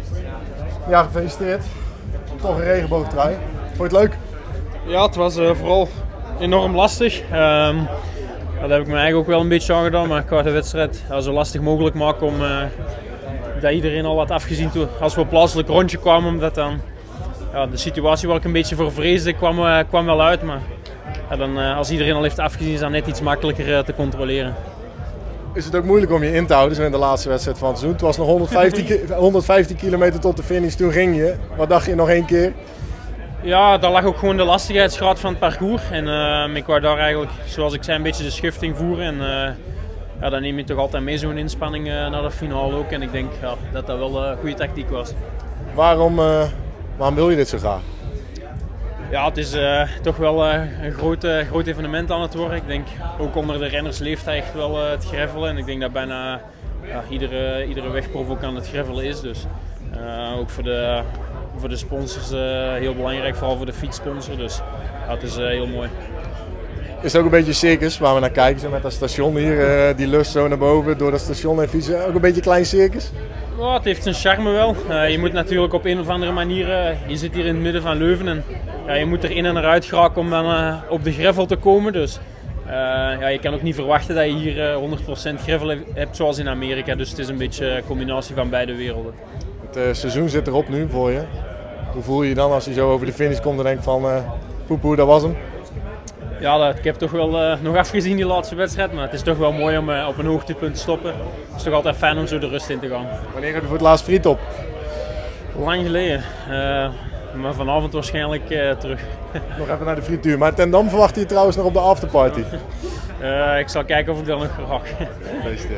Ja, gefeliciteerd. Toch een regenboogtrui. Vond je het leuk? Ja, het was vooral enorm lastig. Dat heb ik me eigenlijk ook wel een beetje aangedaan, maar ik wou de wedstrijd zo lastig mogelijk maken om dat iedereen al wat afgezien toen als we op plaatselijk rondje kwamen, omdat dan de situatie waar ik een beetje voor vreesde kwam wel uit, maar dan, als iedereen al heeft afgezien is dat net iets makkelijker te controleren. Is het ook moeilijk om je in te houden zo in de laatste wedstrijd van het seizoen? Het was nog 115 kilometer tot de finish, toen ging je. Wat dacht je nog één keer? Ja, daar lag ook gewoon de lastigheidsgraad van het parcours. En ik wou daar eigenlijk, zoals ik zei, een beetje de schifting voeren. En dan neem je toch altijd mee zo'n inspanning naar de finale ook. En ik denk dat dat wel een goede tactiek was. Waarom wil je dit zo graag? Ja, het is toch wel een groot evenement aan het worden. Ik denk ook onder de renners leeft hij echt wel het gravelen. En ik denk dat bijna iedere wegproef ook aan het gravelen is. Dus ook voor de sponsors heel belangrijk, vooral voor de fietssponsor. Dus het is heel mooi. Is het ook een beetje een circus waar we naar kijken, zo met dat station hier, die lust zo naar boven door dat station en fietsen? Ook een beetje een klein circus? Oh, het heeft zijn charme wel. Je moet natuurlijk op een of andere manier, je zit hier in het midden van Leuven en je moet er in en eruit geraken om dan op de gravel te komen. Dus je kan ook niet verwachten dat je hier 100% gravel hebt zoals in Amerika. Dus het is een beetje een combinatie van beide werelden. Het seizoen zit erop nu voor je. Hoe voel je je dan als je zo over de finish komt en denkt van poepoe, dat was hem? Ja, ik heb toch wel nog afgezien die laatste wedstrijd, maar het is toch wel mooi om op een hoogtepunt te stoppen. Het is toch altijd fijn om zo de rust in te gaan. Wanneer heb je voor het laatst friet op? Lang geleden, maar vanavond waarschijnlijk terug. Nog even naar de frituur, maar ten Dam verwacht je trouwens nog op de afterparty? Ik zal kijken of ik dat nog raak.